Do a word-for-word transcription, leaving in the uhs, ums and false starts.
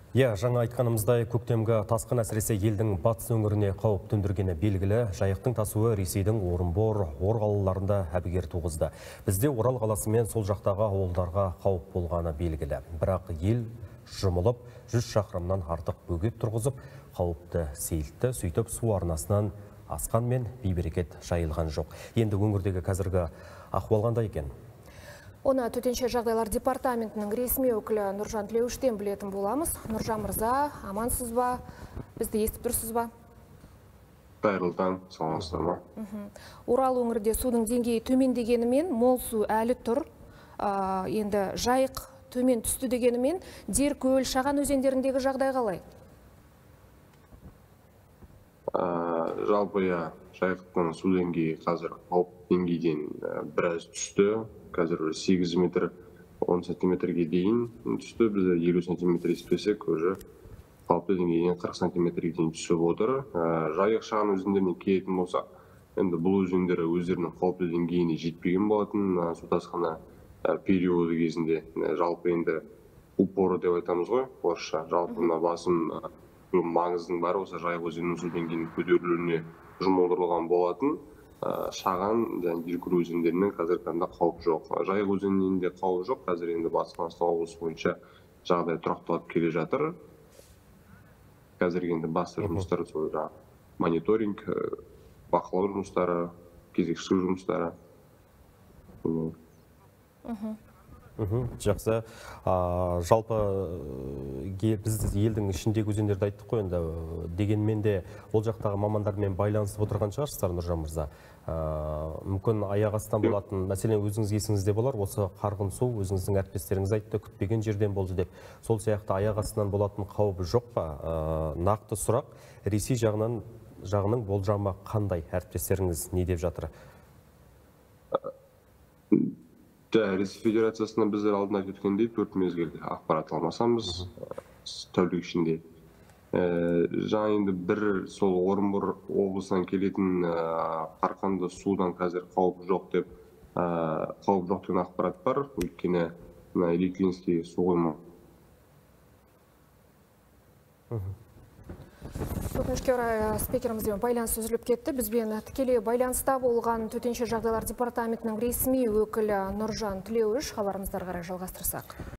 Иә, жаңа айтқанымыздай көктемгі тасқын әсіресе елдің батыс өңіріне қауіп төндіргені белгілі. Жайықтың тасуы Ресейдің Орынбор, Ор қалаларында әбігер туғызды. Бізде Орал қаласы мен сол жақтағы ауылдарға қауіп болғаны белгілі. Бірақ ел жұмылып, жүз шақырымнан артық бөгет тұрғызып, қауіпті сейілтті. Сөйтіп су арнасынан асқан мен бейберекет жайылған жоқ. Енді өңірдегі қазіргі ахуал қандай екен? Оны төтенше жағдайлар департаментінің ресми өкілі Нұржан Тілеуіштен білетін боламыз. Нұржан мырза, амансыз ба? Бізді естіп тұрсыз ба? Қайырлы таң, саламатсыздар ма? Орал өңірде судың деңгейі төмендегенімен, мол су әлі тұр. А, енді жайық төмен түсті дегенімен, Деркөл, Шаған өзендеріндегі жағдай қалай? А, жалпы я жайықтың су деңгейі қазір қауіп деңгейден біраз түсті. Қазір сегіз метр он сантиметрге дейін түсті. Біз елу сантиметр еспесек, уже қауіпті деңгейден қырық сантиметрге дейін түсіп отыр. Жайық, Шаған өзендеріне келетін болсақ, енді бұл өзендер өздерінің қауіпті деңгейіне жетпеген болатын. Су тасқыны периоды кезінде жалпы енді упоры деп айтамыз ғой, орысша. Жалпы басым маңыздың бәрі осы Жайық өзенінің су деңгейінің көтерілуіне жұмылдырылған болатын. Шаған және Деркөл өзендерінің қазіргі таңда қауіп жоқ. Жайық өзенінде қауіп жоқ. Қазір енді Батыс Қазақстан облысы бойынша жағдай тұрақталып келе жатыр. Қазіргі енді басты жұмыстар сол мониторинг, бақылау жұмыстары, кезекшілік жұмыстары. Жақсы. Жалпы біз елдің ішіндегі өзендерді айттық қой, енді дегенмен де ол жақтағы мамандармен байланысып отырған шығарсыздар, Нұржан мырза. Мүмкін аяқ астынан болатын, мәселен өзіңіз есіңізде болар, осы қарғын су өзіңіздің әріптестеріңіз айтты, күтпеген жерден болды деп. Сол сияқты аяқ астынан болатын қауіп жоқ па? Нақты сұрақ, Ресей жағынан жағының болжамы қандай? Әріптестеріңіз не деп жатыр? Ресей Федерациясына біздер алдын айтып өткендей төрт мезгіл ақпарат алмасамыз тәулік ішінде. Жаңа енді бір сол Орынбор облысынан келетін қарқынды судан қазір қауіп жоқ деп қауіп жоқ деген ақпарат бар. Өйткені Ильинский су қойма. Өкінішке орай спикерімізбен байланыс үзіліп кетті. Бізбен тікелей байланыста болған төтенше жағдайлар департаментінің ресми өкілі Нұржан Тілеуіш хабарымыздар қарай жалғастырсақ.